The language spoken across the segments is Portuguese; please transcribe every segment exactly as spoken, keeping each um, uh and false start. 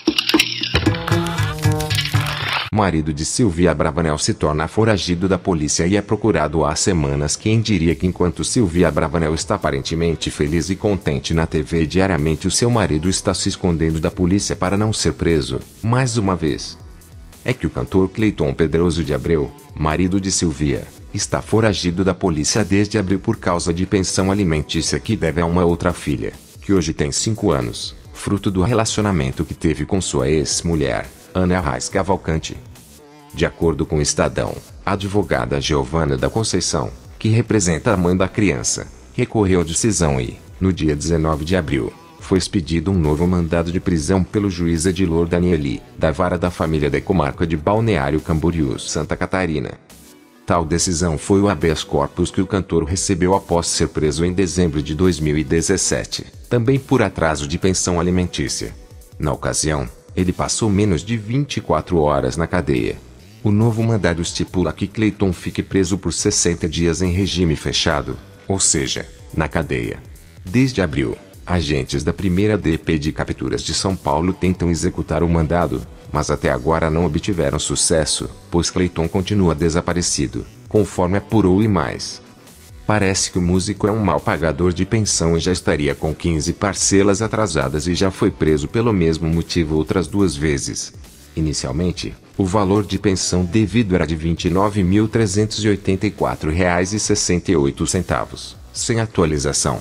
Marido de Silvia Abravanel se torna foragido da polícia e é procurado há semanas. Quem diria que enquanto Silvia Abravanel está aparentemente feliz e contente na T V diariamente, o seu marido está se escondendo da polícia para não ser preso, mais uma vez. É que o cantor Cleiton Pedroso de Abreu, marido de Silvia, está foragido da polícia desde abril por causa de pensão alimentícia que deve a uma outra filha, que hoje tem cinco anos, fruto do relacionamento que teve com sua ex-mulher, Ana Arraes Cavalcante. De acordo com o Estadão, a advogada Giovana da Conceição, que representa a mãe da criança, recorreu à decisão e, no dia dezenove de abril, foi expedido um novo mandado de prisão pelo juiz Edilor Danieli, da Vara da Família da Comarca de Balneário Camboriú, Santa Catarina. Tal decisão foi o habeas corpus que o cantor recebeu após ser preso em dezembro de dois mil e dezessete, também por atraso de pensão alimentícia. Na ocasião, ele passou menos de vinte e quatro horas na cadeia. O novo mandado estipula que Cleiton fique preso por sessenta dias em regime fechado, ou seja, na cadeia. Desde abril, agentes da primeira D P de Capturas de São Paulo tentam executar o mandado, mas até agora não obtiveram sucesso, pois Cleiton continua desaparecido, conforme apurou e mais. Parece que o músico é um mau pagador de pensão e já estaria com quinze parcelas atrasadas e já foi preso pelo mesmo motivo outras duas vezes. Inicialmente, o valor de pensão devido era de vinte e nove mil trezentos e oitenta e quatro reais e sessenta e oito centavos, sem atualização.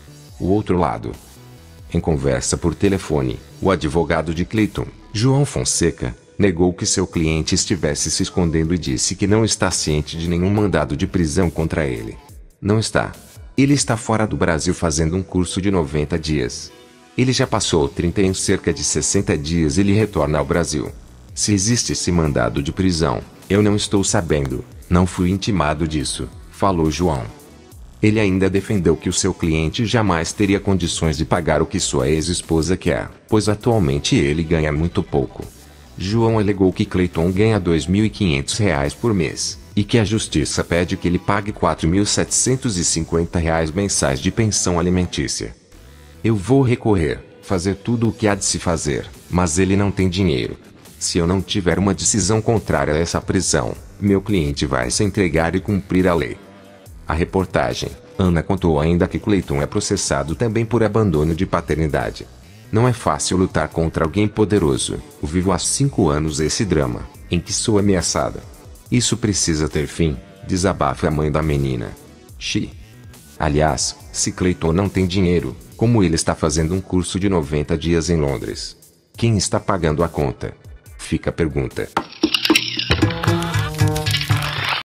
O outro lado. Em conversa por telefone, o advogado de Cleiton, João Fonseca, negou que seu cliente estivesse se escondendo e disse que não está ciente de nenhum mandado de prisão contra ele. Não está. Ele está fora do Brasil fazendo um curso de noventa dias. Ele já passou trinta e em cerca de sessenta dias ele retorna ao Brasil. Se existe esse mandado de prisão, eu não estou sabendo, não fui intimado disso, falou João. Ele ainda defendeu que o seu cliente jamais teria condições de pagar o que sua ex-esposa quer, pois atualmente ele ganha muito pouco. João alegou que Cleiton ganha dois mil e quinhentos reais por mês, e que a justiça pede que ele pague quatro mil setecentos e cinquenta reais mensais de pensão alimentícia. Eu vou recorrer, fazer tudo o que há de se fazer, mas ele não tem dinheiro. Se eu não tiver uma decisão contrária a essa prisão, meu cliente vai se entregar e cumprir a lei. A reportagem, Ana contou ainda que Cleiton é processado também por abandono de paternidade. Não é fácil lutar contra alguém poderoso. Eu vivo há cinco anos esse drama, em que sou ameaçada. Isso precisa ter fim, desabafa a mãe da menina. Xi. Aliás, se Cleiton não tem dinheiro, como ele está fazendo um curso de noventa dias em Londres? Quem está pagando a conta? Fica a pergunta.